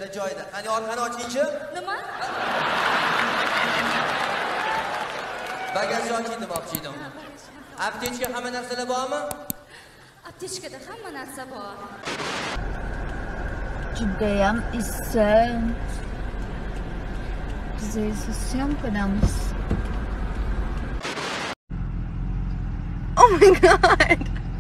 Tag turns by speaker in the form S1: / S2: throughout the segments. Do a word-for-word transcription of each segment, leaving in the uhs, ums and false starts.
S1: yerda joyida. Qani orqani ochingchi.
S2: Nima?
S1: Bagajni oching demoqchi edim. Aptechka hamma narsalar bormi?
S2: Aptechkada hamma narsa bor.
S3: Judayam issiq. Biz esa syomkadamiz. Oh my god.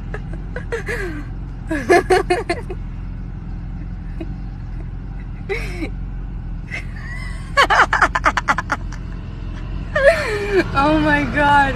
S3: Oh my god.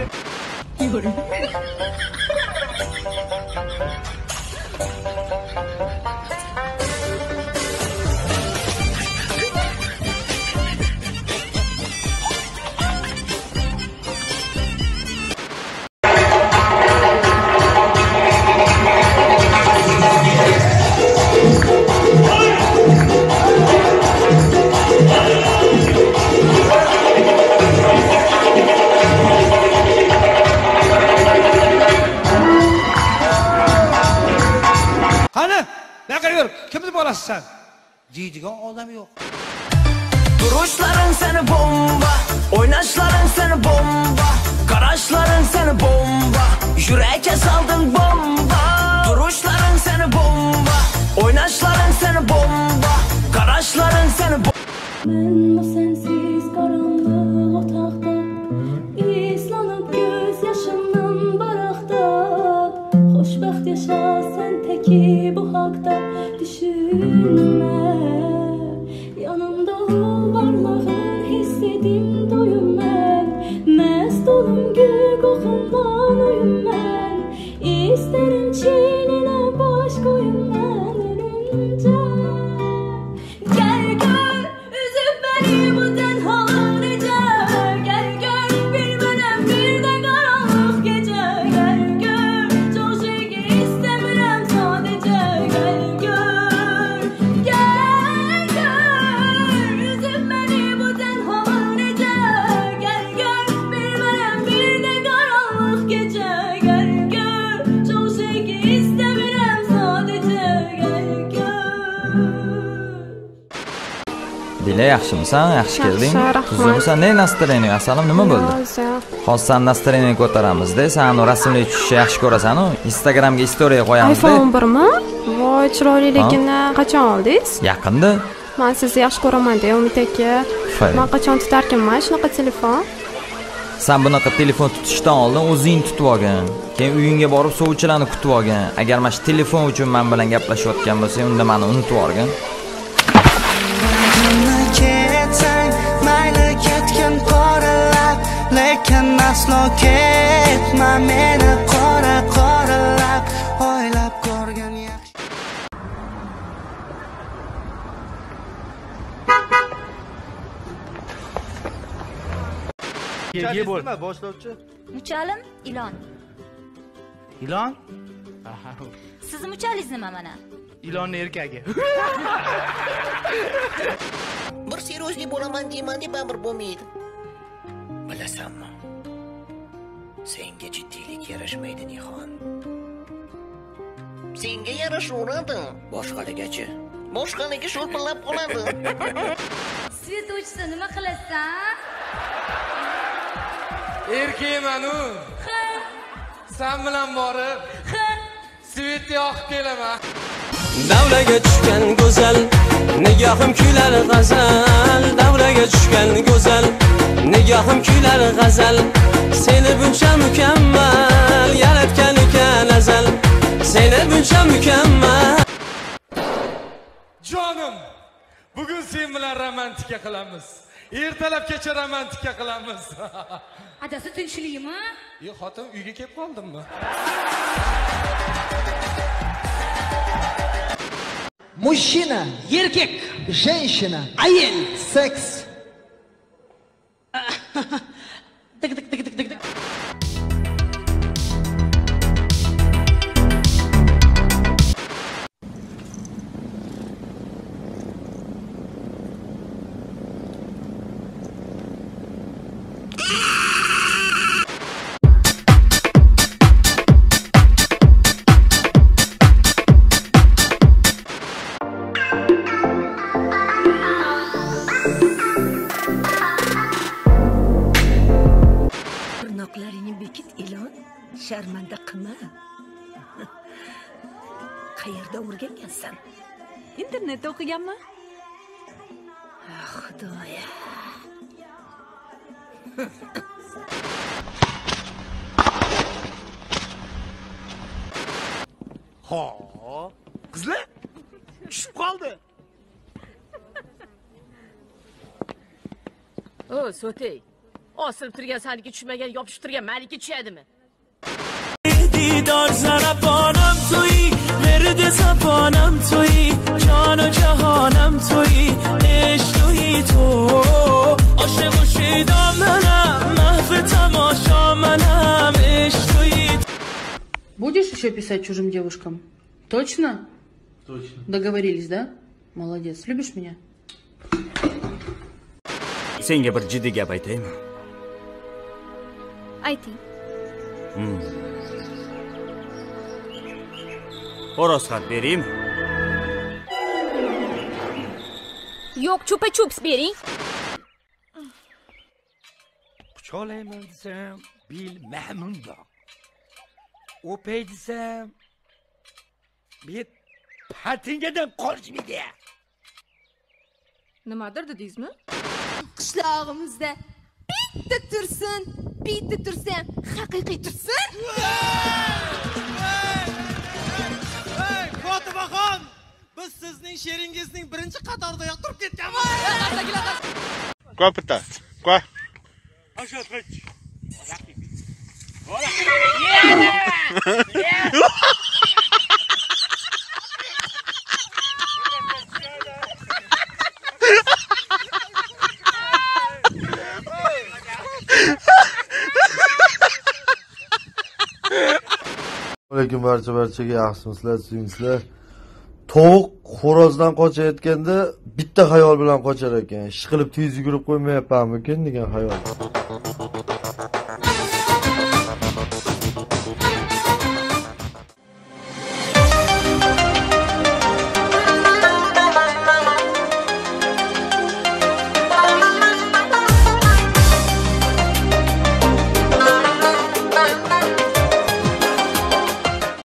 S4: Sen Cidigan adam yok.
S5: Duruşların seni bomba, oynaşların seni bomba, karışların seni bomba, yüreğe saldın bomba. Duruşların seni bomba, oynaşların seni bomba, karışların seni bomba.
S6: Ben o sensiz karanlık otaqda, islanıp göz yaşımdan barakta. Xoşbəxt yaşa sen teki bu haqda, düşünme. Yanımda ol varlığın hissedim doyum ben. Mest olum gül kokundan oyum ben. İsterim çiğnine baş koyum ben ölünce. Gel gör üzüp beni bu tenha nece. Gel gör bilmeden bir de karanlık gece. Gel gör çok şey istemirem sadece. Gel gör gel gör üzüp beni bu tenha nece. Gel gör bilmeden bir de karanlık gece. Gel gör çok şey istemirem sadece. Gel gör.
S7: Dile yaxshimisan? Yaxshi kelding. Tuzukmisan? Ne настроение asalim nima bo'ldi? Hozir san настроение ko'taramizda. Sen rasmga tushishni yaxshi ko'rasan-ku. Instagramga story qo'yamiz-da.
S8: iPhone bir mi? Voy, chiroyliligini qachon oldingiz?
S7: Yaqinda.
S8: Men sizni yaxshi ko'raman-da, Umid aka. Men qachon tutarkanman shunaqa telefon?
S7: Sen bunaqa telefon tutishdan oldin o'zing tutib olgin. Keyin uyingga borib sovchilarni kutib olgin. Agar mana shu telefon uchun men bilan gaplashayotgan bo'lsang, unda meni unutib olgin.
S5: Mayli ketgin qoralab, lekin aslo ketma meni qora qoralab, o'ylab ko'rgan yaxshi.
S4: Kelgi bo'l. Boshlovchi.
S2: Muchalim ilon.
S4: Ilon?
S2: Sizni muchalingiz nima mana?
S4: İlonni erkagi.
S5: Bir serozli bo'laman deyman deb bir bo'lmaydi. Bilasanmi? Senga jiddiylik yarashmaydi Nihon. Senga yarashaveradi. Boshqalargachi? Boshqalarga sho'lpillab qoladi.
S2: Svet o'chsa nima qilasan?
S9: Erkakman-u. Sen bilan borib, svetni yoqib kelaman.
S5: Davraga tushgan go'zal, nigohim kuylar g'azal. Davraga tushgan go'zal, nigohim kuylar g'azal. Seni buncha mukammal yaratgan ekan azal. Seni buncha mukammal.
S9: Jonim, bugun sen bilan romantika qilamiz. Ertalabgacha romantika qilamiz.
S2: Adasi tinchlikmi?
S9: Yo, xotin uyga kelib qoldimmi?
S10: Мужчина,
S5: Erkak,
S10: женщина,
S5: ayol,
S10: секс.
S5: dik dik dik dik dik.
S11: Sharmanda qilma. Qayerda o'rgangansan?
S12: Internetda o'qiganman.
S11: Xudoya.
S13: Ha, qizlar tushib qoldi.
S14: O, Sotey. Osilib turgan saniki tushmagan, yopishib turgan malika tushadimi?
S5: دیدار زنبانم تویی ورد زبانم تویی جان و جهانم تویی عشق تویی تو عاشق و شیدا منم محو تماشا منم عشق تویی.
S15: Будешь еще писать чужим девушкам? Точно?
S16: Точно.
S15: Договорились, да? Молодец. Любишь меня?
S16: Senga bir jiddiy gap aytaymi?
S8: Ayting.
S16: Hmm. Horoz-xat beraymi?
S2: Yo'q, chupa-chups bering.
S13: Quchoqlayman desam, bilmayman. O'pay desam, bet patingadan qolishmaydi.
S8: Nimadir dedingizmi?
S3: Qishlog'imizda bitta tursin, bitta tursin, haqiqiy tursin.
S17: Hey, Fotimaxon, biz sizning she'ringizning birinchi qatorida yoqtirib ketganmiz.
S18: Quoi putain? Quoi?
S17: Acha trik.
S19: Lekin barcha barchaga yaxshimisizlar, suyimsizlar. Tovuq xo'rozdan qochayotganda bitta xayol bilan qochar ekan. Ishqilib tez yugurib qo'ymayapmanmikin degan xayol.